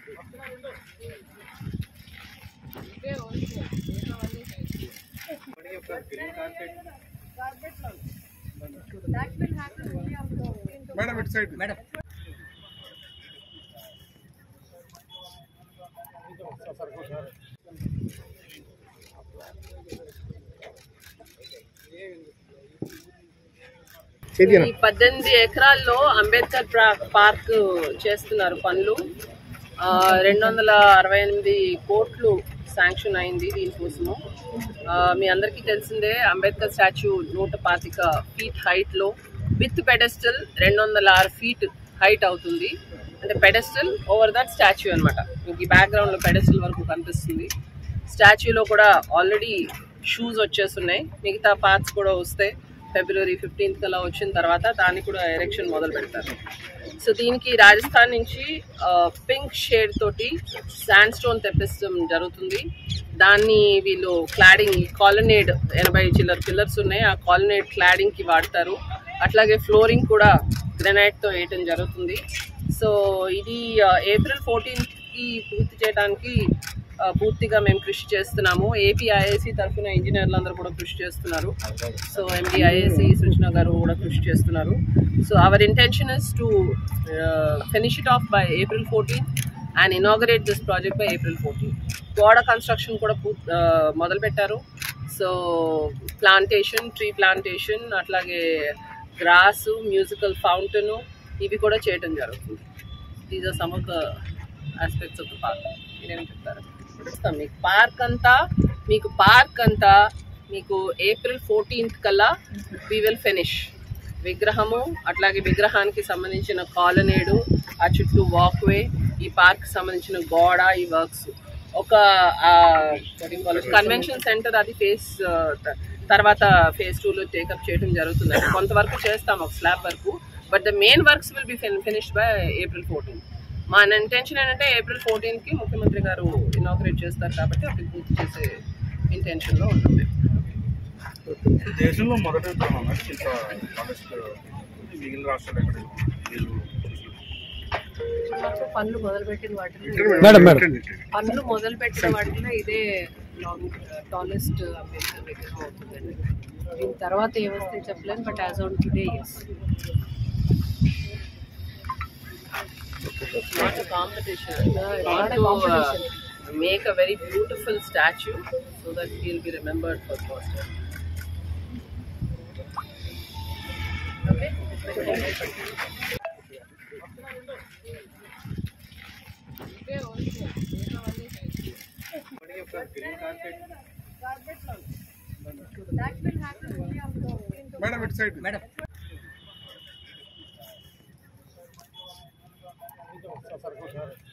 Madam, it's side. Madam. ఈ 18 ఎకరాల్లో Ambedkar park చేస్తున్నారు పనులు. 268 కోట్లు శాంక్షన్ అయింది దీనికోసము. మీ అందరికీ తెలిసిందే, అంబేద్కర్ స్టాచ్యూ 125 ఫీట్ హైట్లో విత్ పెడెస్టల్ 206 ఫీట్ హైట్ అవుతుంది. అంటే పెడెస్టల్ ఓవర్ దట్ స్టాచ్యూ అనమాట. మీకు ఈ బ్యాక్గ్రౌండ్లో పెడెస్టల్ వరకు కనిపిస్తుంది. స్టాచ్యూలో కూడా ఆల్రెడీ షూస్ వచ్చేస్తున్నాయి. మిగతా పార్ట్స్ కూడా వస్తాయి. February 15th కల్లా వచ్చిన తర్వాత దాన్ని కూడా ఎరెక్షన్ మొదలు పెడతారు. సో దీనికి రాజస్థాన్ నుంచి పింక్ షేడ్ తోటి శాండ్ స్టోన్ తెప్పించడం జరుగుతుంది. దాన్ని వీళ్ళు క్లాడింగ్, కాలనేడ్ 80 చిల్లర పిల్లర్స్ ఉన్నాయి, ఆ కాలనేడ్ క్లాడింగ్కి వాడతారు. అట్లాగే ఫ్లోరింగ్ కూడా గ్రెనైట్తో వేయటం జరుగుతుంది. సో ఇది April 14th పూర్తి చేయడానికి పూర్తిగా మేము కృషి చేస్తున్నాము. ఏపీఐఏసీ తరఫున ఇంజనీర్లు అందరూ కూడా కృషి చేస్తున్నారు. సో MDIAC సృజన గారు కూడా కృషి చేస్తున్నారు. So our intention is to finish it off by April 14th and inaugurate this project by April 14th. గోడ కన్స్ట్రక్షన్ కూడా మొదలుపెట్టారు. సో ప్లాంటేషన్, ట్రీ ప్లాంటేషన్, అట్లాగే గ్రాసు, మ్యూజికల్ ఫౌంటైన్ ఇవి కూడా చేయటం జరుగుతుంది. These are some of the aspects of the park. మీరేం చెప్తారు? మీకు పార్క్ అంతా మీకు April 14th కల్లా వి విల్ ఫినిష్. విగ్రహము, అట్లాగే విగ్రహానికి సంబంధించిన కాలనేడు, ఆ చుట్టూ వాక్వే, ఈ పార్క్ సంబంధించిన గోడ, ఈ వర్క్స్. ఒక కన్వెన్షన్ సెంటర్ అది తర్వాత phase 2లో టేకప్ చేయడం జరుగుతుంది. కొంతవరకు చేస్తాం ఒక స్లాబ్ వరకు, but the main works will be finished by April 14th. మా ఇంటెన్షన్ ఏంటంటే April 14th ముఖ్యమంత్రి గారు ఇనాగ్రేట్ చేస్తారు కాబట్టి అప్పుడు పూర్తి చేసే ఇంటెన్షన్లో ఉంటుంది. దేశంలో మొదటి పనులు మొదలుపెట్టిన వాటిలో ఇదే టాలెస్ట్ అంబేద్కర్ విగ్రహం అవుతుందండి. దీని తర్వాత ఏమొస్తే చెప్పలేను, but as on today yes. Not a competition. Not a competition. Make a very beautiful statue so that he'll be remembered for forever. Okay. Madam, it's side. Madam. Sir.